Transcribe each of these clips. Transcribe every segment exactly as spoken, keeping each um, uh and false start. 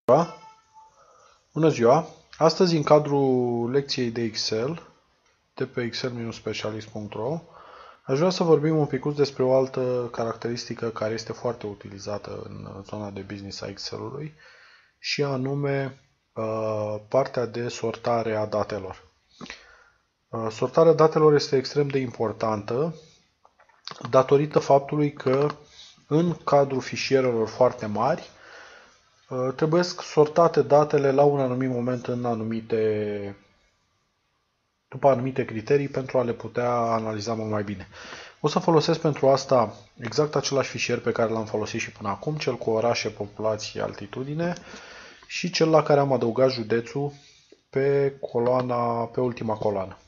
ziua! Bună ziua! Astăzi, în cadrul lecției de Excel, de pe excel specialist punct ro, aș vrea să vorbim un pic despre o altă caracteristică care este foarte utilizată în zona de business a Excel-ului, și anume partea de sortare a datelor. Sortarea datelor este extrem de importantă datorită faptului că în cadrul fișierelor foarte mari trebuie sortate datele la un anumit moment în anumite, după anumite criterii pentru a le putea analiza mult mai bine. O să folosesc pentru asta exact același fișier pe care l-am folosit și până acum, cel cu orașe, populație, altitudine, și cel la care am adăugat județul pe coloana, pe ultima coloană.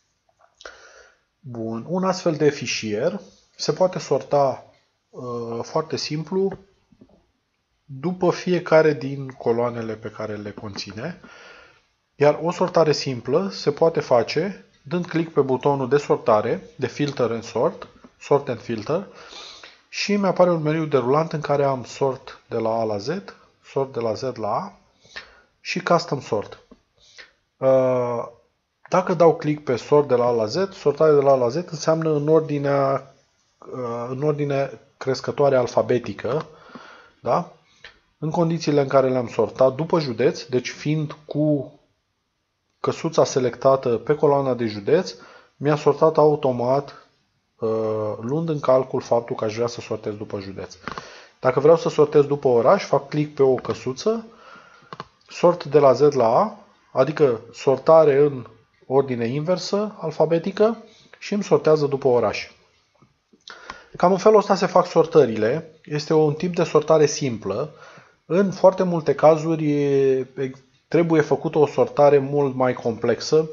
Bun. Un astfel de fișier se poate sorta uh, foarte simplu după fiecare din coloanele pe care le conține, iar o sortare simplă se poate face dând click pe butonul de sortare, de Filter and Sort, Sort and Filter, și mi apare un meniu derulant în care am Sort de la A la Z, Sort de la Z la A și Custom Sort. Dacă dau click pe Sort de la A la Z, sortarea de la A la Z înseamnă în ordinea, în ordine crescătoare alfabetică, da? În condițiile în care le-am sortat după județ, deci fiind cu căsuța selectată pe coloana de județ, mi-a sortat automat, luând în calcul faptul că aș vrea să sortez după județ. Dacă vreau să sortez după oraș, fac click pe o căsuță, sort de la Z la A, adică sortare în ordine inversă, alfabetică, și îmi sortează după oraș. Cam în felul ăsta se fac sortările. Este un tip de sortare simplă. În foarte multe cazuri trebuie făcută o sortare mult mai complexă,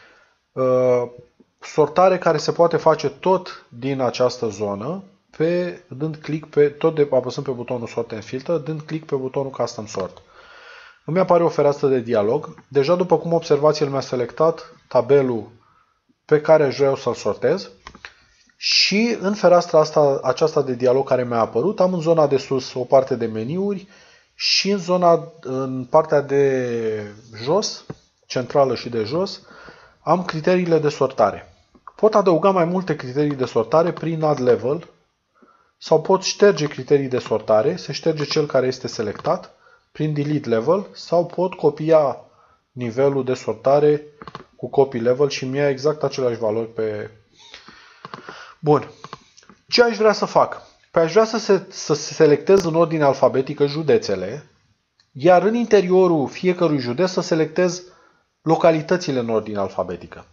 sortare care se poate face tot din această zonă, pe, dând click pe, tot de, apăsând pe butonul Sort and Filter, dând click pe butonul Custom Sort. Îmi apare o fereastră de dialog. Deja, după cum observați, el mi-a selectat tabelul pe care vreau să-l sortez. Și în fereastra asta, aceasta de dialog care mi-a apărut, am în zona de sus o parte de meniuri și în zona, în partea de jos, centrală și de jos, am criteriile de sortare. Pot adăuga mai multe criterii de sortare prin Add Level sau pot șterge criterii de sortare, se șterge cel care este selectat prin Delete Level, sau pot copia nivelul de sortare cu Copy Level și mi-a exact aceleași valori pe... Bun. Ce aș vrea să fac? Păi aș vrea să, se, să selectez în ordine alfabetică județele, iar în interiorul fiecărui județ să selectez localitățile în ordine alfabetică.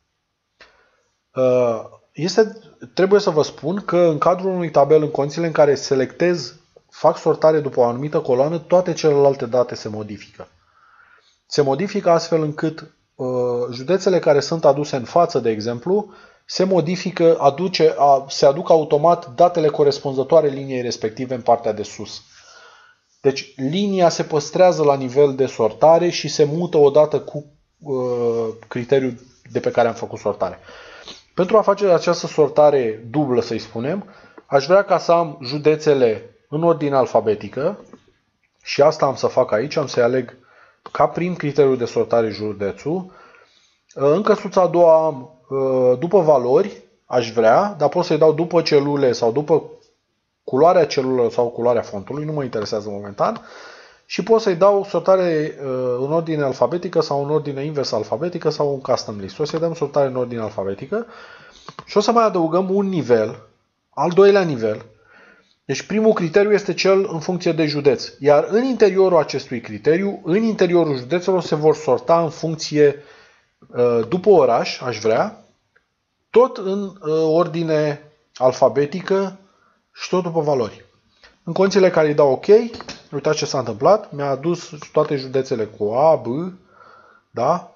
Este, trebuie să vă spun că în cadrul unui tabel, în condițiile în care selectez, fac sortare după o anumită coloană, toate celelalte date se modifică. Se modifică astfel încât uh, județele care sunt aduse în față, de exemplu, se modifică, aduce, a, se aduc automat datele corespunzătoare liniei respective în partea de sus. Deci linia se păstrează la nivel de sortare și se mută odată cu uh, criteriul de pe care am făcut sortare. Pentru a face această sortare dublă, să-i spunem, aș vrea ca să am județele în ordine alfabetică și asta am să fac aici, am să-i aleg ca prim criteriu de sortare județul. În căsuța a doua am după valori, aș vrea, dar pot să-i dau după celule sau după culoarea celulelor sau culoarea fontului, nu mă interesează momentan, și pot să-i dau sortare în ordine alfabetică sau în ordine inversă alfabetică sau un custom list. O să-i dăm sortare în ordine alfabetică și o să mai adăugăm un nivel, al doilea nivel. Deci primul criteriu este cel în funcție de județ, iar în interiorul acestui criteriu, în interiorul județelor se vor sorta în funcție după oraș, aș vrea, tot în ordine alfabetică și tot după valori. În condițiile care îi dau OK, uitați ce s-a întâmplat, mi-a adus toate județele cu A, B, da?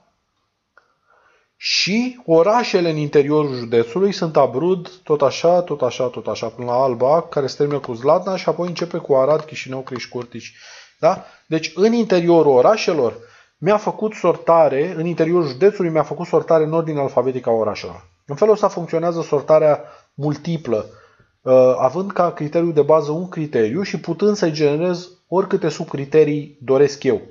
Și orașele în interiorul județului sunt Abrud, tot așa, tot așa, tot așa, până la Alba, care se termină cu Zlatna și apoi începe cu Arad, Chișinău, Criș-Curtici. Da? Deci în interiorul orașelor mi-a făcut sortare, în interiorul județului mi-a făcut sortare în ordine alfabetică a orașelor. În felul ăsta funcționează sortarea multiplă având ca criteriu de bază un criteriu și putând să-i generez oricâte subcriterii doresc eu.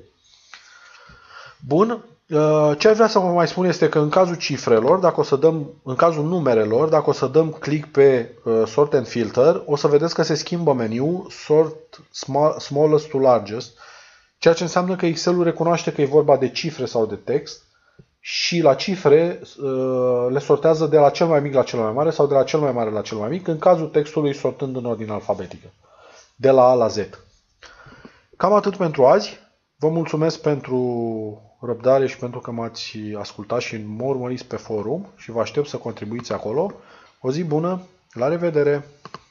Bun. Ce aș vrea să vă mai spun este că în cazul cifrelor, dacă o să dăm, în cazul numerelor, dacă o să dăm click pe Sort and Filter, o să vedeți că se schimbă meniul Sort Smallest to Largest, ceea ce înseamnă că Excel-ul recunoaște că e vorba de cifre sau de text și la cifre le sortează de la cel mai mic la cel mai mare sau de la cel mai mare la cel mai mic, în cazul textului sortând în ordine alfabetică, de la A la Z. Cam atât pentru azi. Vă mulțumesc pentru răbdare și pentru că m-ați ascultat și mă urmăriți pe forum și vă aștept să contribuiți acolo. O zi bună, la revedere!